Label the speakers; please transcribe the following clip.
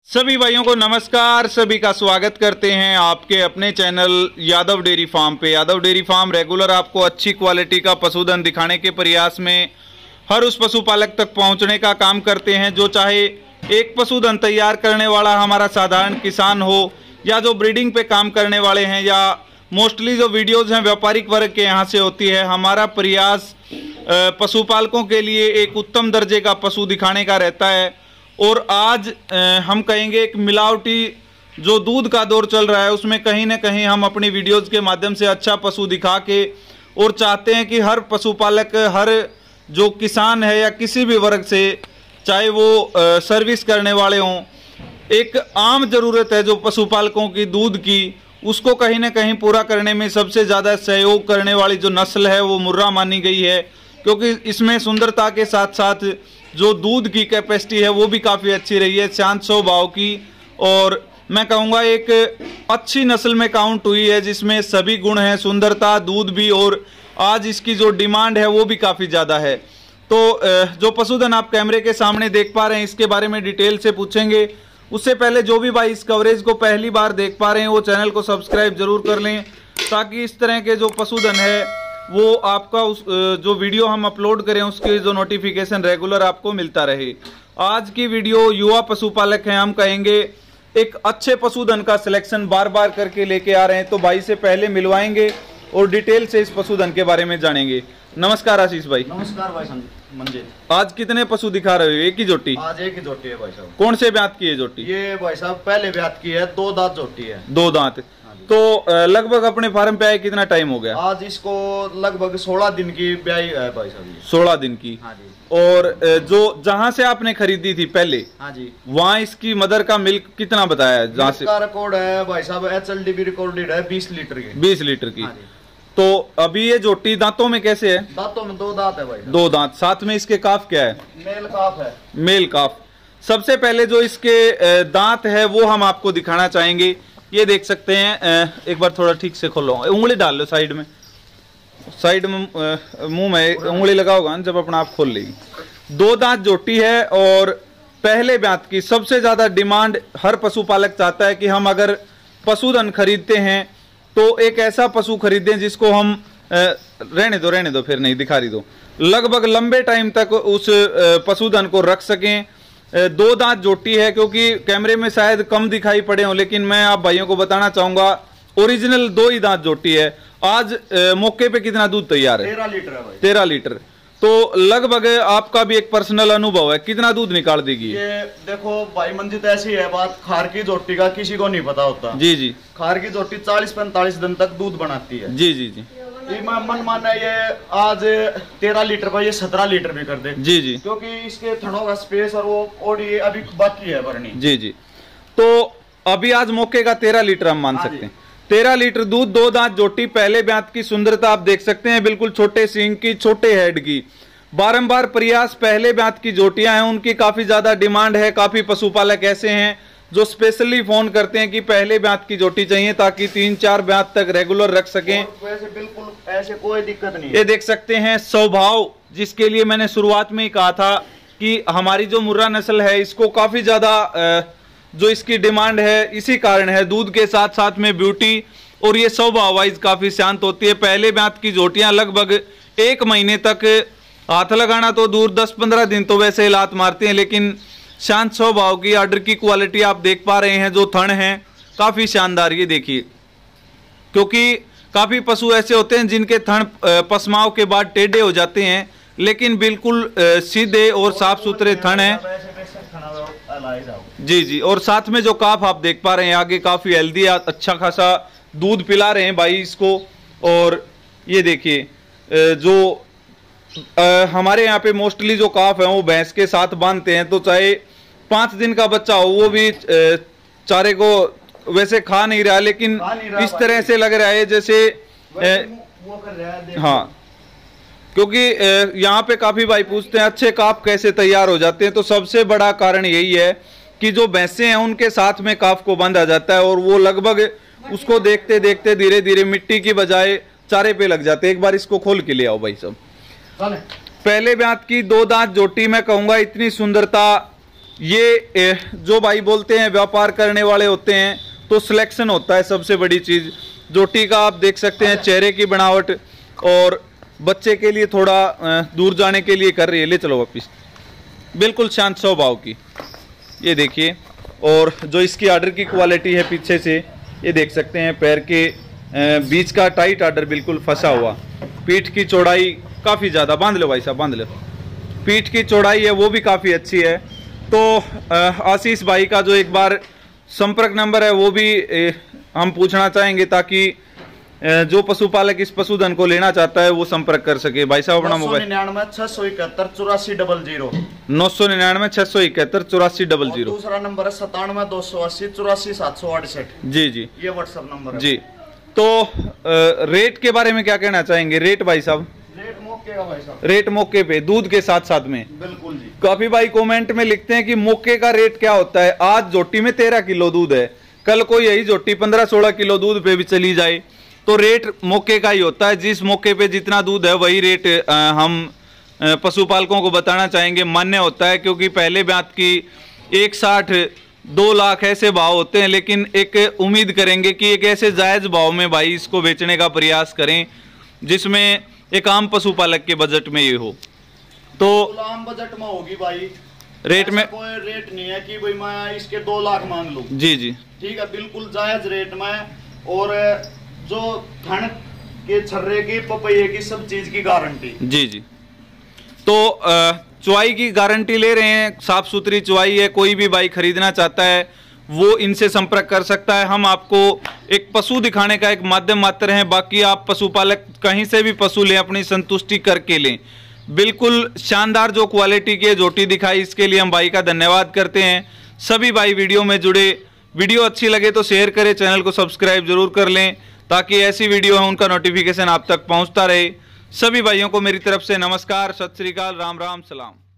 Speaker 1: सभी भाइयों को नमस्कार। सभी का स्वागत करते हैं आपके अपने चैनल यादव डेयरी फार्म पे। यादव डेयरी फार्म रेगुलर आपको अच्छी क्वालिटी का पशुधन दिखाने के प्रयास में हर उस पशुपालक तक पहुंचने का काम करते हैं जो चाहे एक पशुधन तैयार करने वाला हमारा साधारण किसान हो या जो ब्रीडिंग पे काम करने वाले हैं या मोस्टली जो वीडियोज हैं व्यापारिक वर्ग के यहाँ से होती है। हमारा प्रयास पशुपालकों के लिए एक उत्तम दर्जे का पशु दिखाने का रहता है। और आज हम कहेंगे एक मिलावटी जो दूध का दौर चल रहा है उसमें कहीं ना कहीं हम अपनी वीडियोज़ के माध्यम से अच्छा पशु दिखा के और चाहते हैं कि हर पशुपालक, हर जो किसान है या किसी भी वर्ग से, चाहे वो सर्विस करने वाले हों, एक आम ज़रूरत है जो पशुपालकों की दूध की, उसको कहीं ना कहीं पूरा करने में सबसे ज़्यादा सहयोग करने वाली जो नस्ल है वो मुर्रा मानी गई है। क्योंकि इसमें सुंदरता के साथ साथ जो दूध की कैपेसिटी है वो भी काफ़ी अच्छी रही है, शांत स्वभाव की, और मैं कहूँगा एक अच्छी नस्ल में काउंट हुई है जिसमें सभी गुण हैं, सुंदरता, दूध भी, और आज इसकी जो डिमांड है वो भी काफ़ी ज़्यादा है। तो जो पशुधन आप कैमरे के सामने देख पा रहे हैं इसके बारे में डिटेल से पूछेंगे। उससे पहले जो भी भाई इस कवरेज को पहली बार देख पा रहे हैं वो चैनल को सब्सक्राइब जरूर कर लें ताकि इस तरह के जो पशुधन है वो आपका उस जो वीडियो हम अपलोड करें उसके जो नोटिफिकेशन रेगुलर आपको मिलता रहे। आज की वीडियो युवा पशुपालक हैं, हम कहेंगे एक अच्छे पशुधन का सिलेक्शन बार बार करके लेके आ रहे हैं। तो भाई से पहले मिलवाएंगे और डिटेल से इस पशुधन के बारे में जानेंगे। नमस्कार आशीष भाई।
Speaker 2: नमस्कार भाई मंजिल।
Speaker 1: आज कितने पशु दिखा रहे हो? एक ही जोटी?
Speaker 2: आज एक ही जोटी है भाई साहब।
Speaker 1: कौन से ब्यात की है जोटी?
Speaker 2: ये भाई साहब पहले ब्यात की है, 2 दांत जोटी है।
Speaker 1: 2 दांत। तो लगभग अपने फार्म पे आए कितना टाइम हो गया?
Speaker 2: आज इसको लगभग 16 दिन की ब्याई है भाई साहब।
Speaker 1: 16 दिन की।
Speaker 2: हाँ जी।
Speaker 1: और जो जहाँ से आपने खरीदी थी पहले,
Speaker 2: हाँ जी,
Speaker 1: वहाँ इसकी मदर का मिल्क कितना बताया है? जहाँ से
Speaker 2: रिकॉर्ड है भाई साहब, HLD रिकॉर्डेड है 20 लीटर की।
Speaker 1: 20 लीटर की।
Speaker 2: हाँ जी।
Speaker 1: तो अभी ये जोटी दांतों में कैसे है?
Speaker 2: दांतों में 2 दांत है भाई।
Speaker 1: 2 दांत। साथ में इसके काफ क्या है?
Speaker 2: मेल काफ है।
Speaker 1: Male calf. सबसे पहले जो इसके दांत है वो हम आपको दिखाना चाहेंगे। ये देख सकते हैं, एक बार थोड़ा ठीक से खोलो, उंगली डाल लो साइड में, साइड में मुंह में उंगली लगाओगा जब अपना आप खोल लेगी। 2 दांत जोटी है और पहले ब्यात की। सबसे ज्यादा डिमांड हर पशुपालक चाहता है कि हम अगर पशुधन खरीदते हैं तो एक ऐसा पशु खरीदें जिसको हम रहने दो फिर नहीं दिखा रही दो, लगभग लंबे टाइम तक उस पशुधन को रख सकें। 2 दांत जोटी है, क्योंकि कैमरे में शायद कम दिखाई पड़े हों लेकिन मैं आप भाइयों को बताना चाहूंगा ओरिजिनल 2 ही दांत जोटी है। आज मौके पे कितना दूध तैयार है?
Speaker 2: 13 लीटर है भाई।
Speaker 1: 13 लीटर। तो लगभग आपका भी एक पर्सनल अनुभव है, कितना दूध निकाल देगी
Speaker 2: ये? देखो भाई मंजित, ऐसी है बात, खार की जोटी का किसी को नहीं पता होता।
Speaker 1: जी जी।
Speaker 2: खार की जोटी 40-45 दिन तक दूध बनाती है।
Speaker 1: जी जी जी।
Speaker 2: ये मन माना ये आज 13 लीटर का, ये 17 लीटर भी कर दे।
Speaker 1: जी जी।
Speaker 2: क्योंकि इसके थनों का स्पेस और वो और ये अभी बाकी है भरनी।
Speaker 1: जी जी। तो अभी आज मौके का 13 लीटर हम मान सकते हैं। 13 लीटर दूध, 2 दांत जोटी, पहले ब्यात की सुंदरता आप देख सकते हैं, बिल्कुल छोटे सींग की, छोटे हेड की। बारंबार प्रयास, पहले ब्यात की जोटियां हैं उनकी काफी ज्यादा डिमांड है। काफी पशुपालक ऐसे हैं जो स्पेशली फोन करते हैं कि पहले ब्यात की जोटी चाहिए ताकि 3-4 ब्यात तक रेगुलर रख सकें।
Speaker 2: वैसे बिल्कुल ऐसे कोई दिक्कत नहीं है।
Speaker 1: ये देख सकते हैं स्वभाव, जिसके लिए मैंने शुरुआत में ही कहा था कि हमारी जो मुर्रा नस्ल है इसको काफी ज्यादा जो इसकी डिमांड है इसी कारण है, दूध के साथ साथ में ब्यूटी, और ये स्वभाव वाइज काफी शांत होती है। पहले ब्यात की जोटियां लगभग 1 महीने तक, हाथ लगाना तो दूर, 10-15 दिन तो वैसे लात मारती हैं, लेकिन शांत स्वभाव की। आर्डर की क्वालिटी आप देख पा रहे हैं, जो थन हैं काफी शानदार, ये देखिए। क्योंकि काफी पशु ऐसे होते हैं जिनके थन पसमाव के बाद टेढ़े हो जाते हैं, लेकिन बिल्कुल सीधे और साफ सुथरे थन हैं। जी जी। और साथ में जो काफ आप देख पा रहे हैं आगे काफी हेल्दी, अच्छा खासा दूध पिला रहे हैं भाई इसको। और ये देखिए, जो हमारे यहाँ पे मोस्टली जो काफ है वो भैंस के साथ बांधते हैं, तो चाहे 5 दिन का बच्चा हो वो भी चारे को वैसे खा नहीं रहा, लेकिन इस तरह से लग रहा है जैसे
Speaker 2: वो कर रहा है।
Speaker 1: हाँ, क्योंकि यहाँ पे काफी भाई पूछते हैं अच्छे काफ कैसे तैयार हो जाते हैं, तो सबसे बड़ा कारण यही है कि जो भैंसे हैं उनके साथ में काफ को बांधा जाता है और वो लगभग उसको देखते देखते धीरे धीरे मिट्टी की बजाय चारे पे लग जाते हैं। एक बार इसको खोल के ले आओ भाई सब। पहले ब्यात की 2 दांत जोटी, मैं कहूंगा इतनी सुंदरता ये जो भाई बोलते हैं व्यापार करने वाले होते हैं तो सिलेक्शन होता है सबसे बड़ी चीज़। जोटी का आप देख सकते हैं चेहरे की बनावट, और बच्चे के लिए थोड़ा दूर जाने के लिए कर रही है। ले चलो वापिस, बिल्कुल शांत स्वभाव की, ये देखिए। और जो इसकी आर्डर की क्वालिटी है पीछे से ये देख सकते हैं, पैर के बीच का टाइट आर्डर बिल्कुल फंसा हुआ। पीठ की चौड़ाई काफ़ी ज़्यादा, बांध लो भाई साहब बांध लो, पीठ की चौड़ाई है वो भी काफ़ी अच्छी है। तो आशीष भाई का जो एक बार संपर्क नंबर है वो भी हम पूछना चाहेंगे, ताकि जो पशुपालक इस पशुधन को लेना चाहता है वो संपर्क कर सके। भाई साहब अपना मोबाइल
Speaker 2: 999
Speaker 1: 671
Speaker 2: दूसरा नंबर है 97 280 84 768।
Speaker 1: जी जी,
Speaker 2: ये व्हाट्सएप नंबर है
Speaker 1: जी। तो रेट के बारे में क्या कहना चाहेंगे? रेट भाई साहब,
Speaker 2: रेट मौके का भाई साहब,
Speaker 1: रेट मौके पे दूध के साथ साथ में।
Speaker 2: बिल्कुल जी।
Speaker 1: काफी भाई कमेंट में लिखते हैं कि मौके का रेट क्या होता है। आज जोटी में 13 किलो दूध है, कल को यही जोटी 15-16 किलो दूध पे भी चली जाए तो रेट मौके का ही होता है। जिस मौके पे जितना दूध है वही रेट हम पशुपालकों को बताना चाहेंगे, मान्य होता है। क्योंकि पहले बात की 1.60 2 लाख ऐसे भाव होते हैं, लेकिन एक उम्मीद करेंगे कि एक ऐसे जायज़ भाव में भाई इसको बेचने का प्रयास करें जिसमें एक आम पशुपालक के बजट में ये हो। तो
Speaker 2: आम बजट में होगी भाई,
Speaker 1: रेट में
Speaker 2: कोई रेट नहीं है कि भाई मैं इसके 2 लाख मांग लूं।
Speaker 1: जी जी,
Speaker 2: ठीक है, बिल्कुल जायज रेट में। और जो धन के छर्रे की पपैये की सब चीज की गारंटी।
Speaker 1: जी जी। तो चुवाई की गारंटी ले रहे हैं, साफ सुथरी चुवाई है। कोई भी भाई खरीदना चाहता है वो इनसे संपर्क कर सकता है। हम आपको एक पशु दिखाने का एक माध्यम मात्र हैं, बाकी आप पशुपालक कहीं से भी पशु लें, अपनी संतुष्टि करके लें। बिल्कुल शानदार जो क्वालिटी की जोटी दिखाई, इसके लिए हम भाई का धन्यवाद करते हैं। सभी भाई वीडियो में जुड़े, वीडियो अच्छी लगे तो शेयर करें, चैनल को सब्सक्राइब जरूर कर लें ताकि ऐसी वीडियो है उनका नोटिफिकेशन आप तक पहुंचता रहे। सभी भाइयों को मेरी तरफ से नमस्कार, सत श्री अकाल, राम राम, सलाम।